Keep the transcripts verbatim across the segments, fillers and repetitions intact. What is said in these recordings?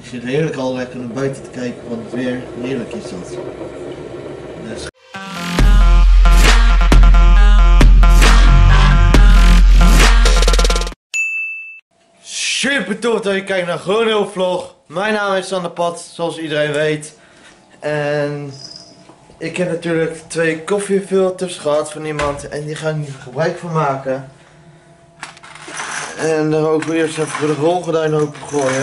zit heerlijk al lekker naar buiten te kijken, want het weer heerlijk is dat. Dus... Super tof dat je kijkt naar gewoon heel vlog. Mijn naam is Sander Pat, zoals iedereen weet. En ik heb natuurlijk twee koffiefilters gehad van iemand en die ga ik nu gebruik van maken. En dan ook eerst even de rolgordijn open gooien.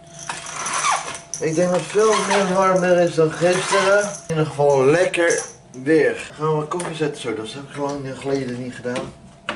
Ik denk dat het veel meer warmer is dan gisteren. In ieder geval lekker weer. Gaan we koffie zetten zo, dat heb ik lang geleden niet gedaan.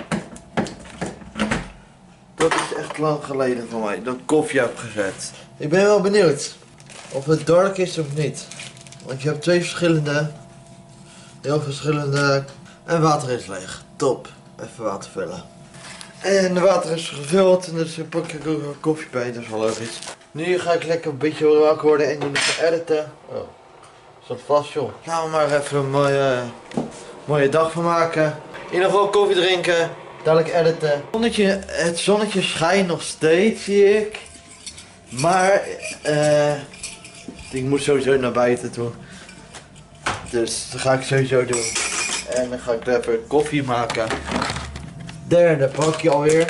Dat is echt lang geleden van mij, dat ik koffie heb gezet. Ik ben wel benieuwd of het dark is of niet. Want je hebt twee verschillende, heel verschillende, en water is leeg. Top, even water vullen. En de water is gevuld, en dus pak ik ook een koffie bij, dat is wel logisch. Nu ga ik lekker een beetje wakker worden en doen even editen. Oh, zat vast joh. Gaan we maar even een mooie, mooie dag van maken. In ieder geval koffie drinken, dadelijk editen. Het zonnetje, het zonnetje schijnt nog steeds, zie ik. Maar, eh, ik moet sowieso naar buiten toe. Dus dat ga ik sowieso doen. En dan ga ik even koffie maken. Derde bakje alweer.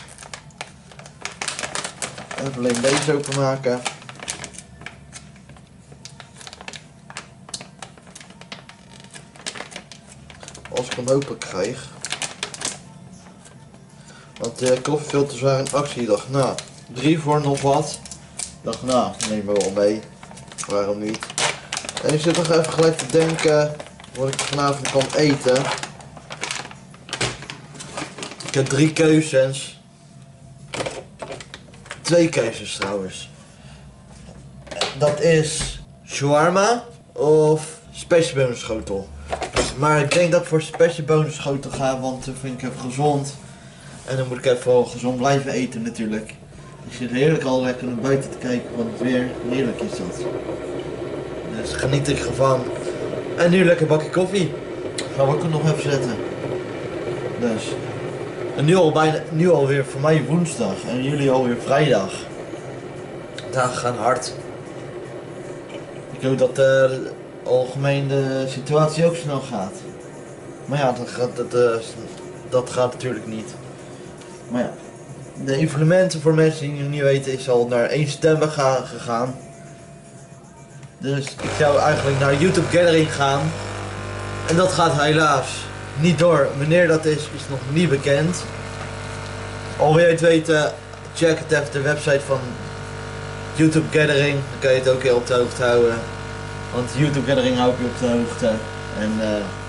Even alleen deze openmaken. Als ik hem open krijg. Want de koffiefilters waren in actie. Ik dacht, nou, drie voor nog wat. Ik dacht, nou, neem me wel mee. Waarom niet? En ik zit nog even gelijk te denken wat ik vanavond kan eten. Ik heb drie keuzes. Twee keuzes trouwens. Dat is shawarma of spesjebonenschotel. Maar ik denk dat ik voor spesjebonenschotel ga, want dat vind ik even gezond. En dan moet ik even wel gezond blijven eten natuurlijk. Ik zit heerlijk al lekker naar buiten te kijken, want het weer heerlijk is dat. Dus geniet ik ervan. En nu lekker bakje koffie. Gaan we ook nog even zetten. Dus. En nu al bijna, nu alweer voor mij woensdag en jullie alweer vrijdag. Dagen gaan hard. Ik hoop dat de algemene situatie ook snel gaat. Maar ja, dat gaat, dat, uh, dat gaat natuurlijk niet. Maar ja, de evenementen voor mensen die het niet weten is al naar één september gegaan. Dus ik zou eigenlijk naar YouTube Gathering gaan. En dat gaat helaas niet door. Wanneer dat is, is nog niet bekend. Al wil je het weten, check het even de website van YouTube Gathering. Dan kan je het ook heel op de hoogte houden. Want YouTube Gathering houdt je op de hoogte. En uh,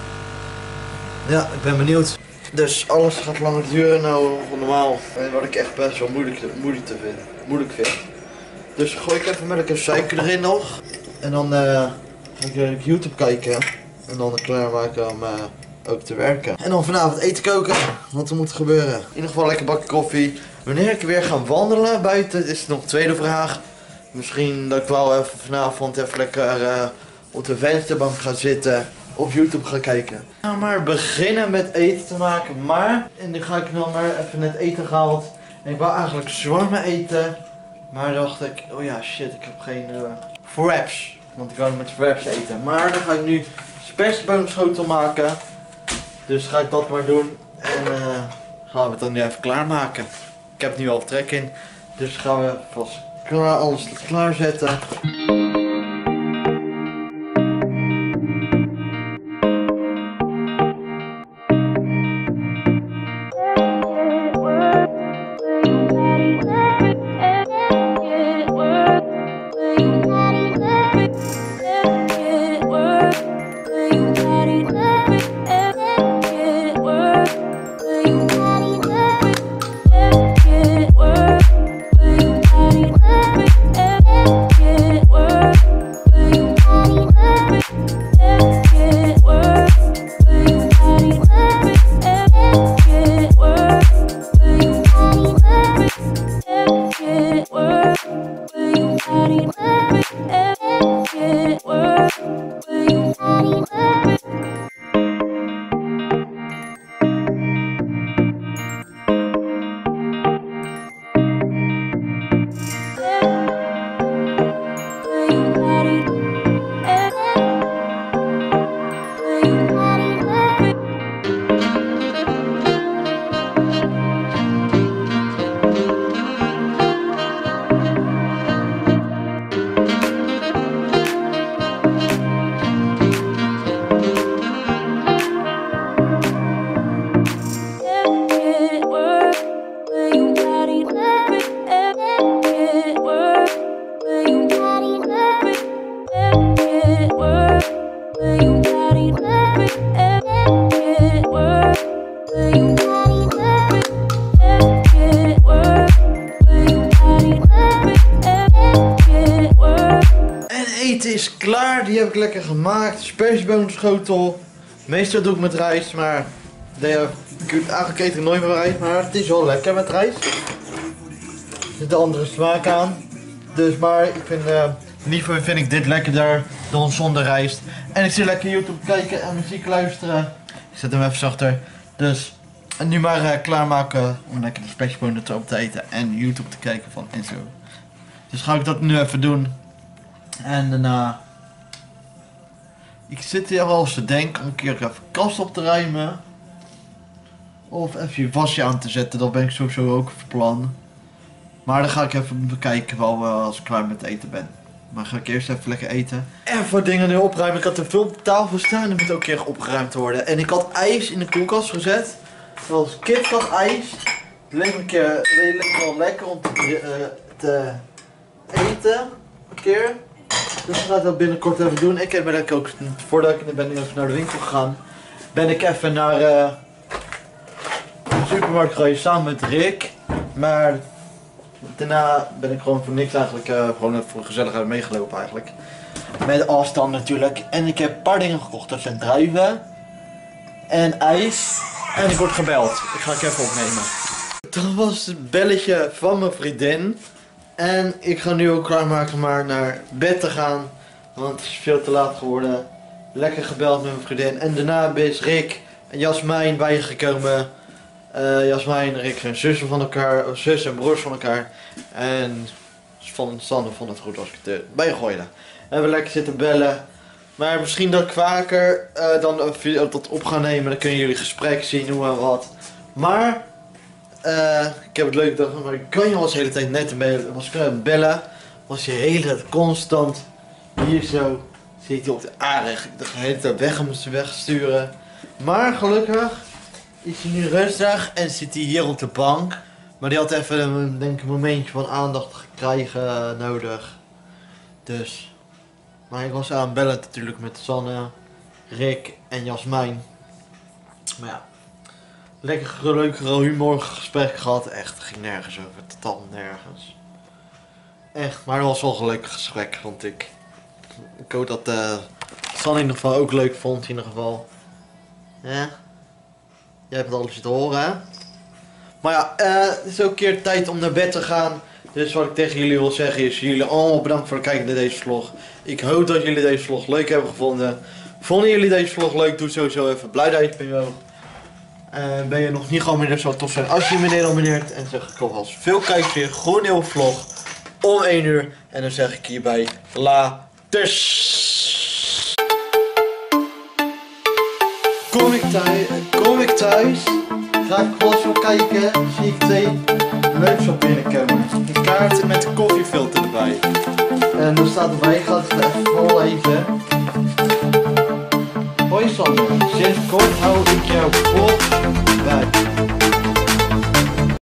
ja, ik ben benieuwd. Dus alles gaat langer duren nou dan normaal. En wat ik echt best wel moeilijk, moeilijk, te vinden, moeilijk vind. Dus gooi ik even melk en suiker erin nog. En dan uh, ga ik YouTube kijken. En dan klaarmaken om uh, ook te werken. En dan vanavond eten koken. Wat er moet gebeuren. In ieder geval lekker bakje koffie. Wanneer ik weer ga wandelen buiten is nog een tweede vraag. Misschien dat ik wel even vanavond even lekker uh, op de vensterbank ga zitten. Op YouTube ga kijken. Ik ga maar beginnen met eten te maken. Maar, en dan ga ik dan maar even net eten gehaald. En ik wou eigenlijk shawarma eten. Maar dacht ik, oh ja shit, ik heb geen uh, wraps. Want ik wou met wraps eten. Maar dan ga ik nu spesjebonenschotel maken. Dus ga ik dat maar doen. En uh, gaan we het dan nu even klaarmaken. Ik heb nu al trek in. Dus gaan we vast klaar, alles klaarzetten. eten is klaar, die heb ik lekker gemaakt. Spersiebonenschotel. Meestal doe ik met rijst, maar de, ik eigenlijk eet ik nooit met rijst, maar het is wel lekker met rijst. Er zit een andere smaak aan. Dus maar ik vind, uh, liever vind ik dit lekkerder dan zonder rijst. En ik zit lekker YouTube kijken en muziek luisteren. Ik zet hem even zachter. Dus en nu maar uh, klaarmaken om lekker de spersiebonen erop te eten en YouTube te kijken van en zo. Dus ga ik dat nu even doen. En daarna... Ik zit hier wel eens te denken om een keer even kast op te ruimen. Of even je wasje aan te zetten, dat ben ik sowieso ook van plan. Maar dan ga ik even bekijken wel uh, als ik klaar met eten ben. Maar ga ik eerst even lekker eten. Even dingen nu opruimen. Ik had er veel op tafel staan, die moet ook een keer opgeruimd worden. En ik had ijs in de koelkast gezet. Dat was KitKat ijs. Het leek me een keer redelijk wel lekker om te, uh, te eten. Een keer. Dus ik ga dat binnenkort even doen. Ik ben ik ook, voordat ik ben ik even naar de winkel gegaan, ben ik even naar uh, de supermarkt geweest samen met Rick. Maar daarna ben ik gewoon voor niks eigenlijk, uh, gewoon even voor gezelligheid meegelopen eigenlijk. Met afstand natuurlijk. En ik heb een paar dingen gekocht. Dat zijn druiven en ijs. En ik word gebeld. Ik ga ik even opnemen. Dat was het belletje van mijn vriendin. En ik ga nu ook klaarmaken maar naar bed te gaan. Want het is veel te laat geworden. Lekker gebeld met mijn vriendin. En daarna is Rick en Jasmijn bijgekomen. Uh, Jasmijn en Rick zijn zussen van elkaar. Of zus en broers van elkaar. En van Sander vond het goed als ik het erbij gooide. En we lekker zitten bellen. Maar misschien dat ik vaker uh, dan een video dat op ga nemen. Dan kunnen jullie gesprek zien, hoe en wat. Maar... Uh, ik heb het leuk gedacht, maar ik kan je wel eens de hele tijd net bellen. Was ik bellen, was je de hele tijd constant hier zo zit hij op de aarde. Ik dacht de hele tijd weg om ze wegsturen. Maar gelukkig is hij nu rustig en zit hij hier op de bank. Maar die had even een, denk ik, een momentje van aandacht krijgen uh, nodig. Dus. Maar ik was aan het bellen natuurlijk met Sanne, Rick en Jasmijn. Maar ja. Lekker leuk humorgesprek gehad. Echt, het ging nergens over. Totaal nergens. Echt, maar het was wel een leuk gesprek, vond ik. Ik hoop dat uh, Sanne in ieder geval ook leuk vond, in ieder geval. Ja. Jij hebt het alles te horen, hè? Maar ja, uh, het is ook een keer tijd om naar bed te gaan. Dus wat ik tegen jullie wil zeggen is, jullie allemaal bedankt voor het kijken naar deze vlog. Ik hoop dat jullie deze vlog leuk hebben gevonden. Vonden jullie deze vlog leuk? Doe sowieso even blij duimpje omhoog. Uh, ben je nog niet geabonneerd, zou het tof zijn als je meneer abonneert. En zeg ik alvast veel kijkvleer, gewoon een nieuwe vlog om één uur. En dan zeg ik hierbij laters. Kom ik thuis, kom ik thuis, ga ik gewoon zo kijken, zie ik twee leuks op binnenkomen. Een kaart met een koffiefilter erbij. En er staat erbij, ik ga het even voorlezen. Hoi Sander, sinds kort hou ik jou vol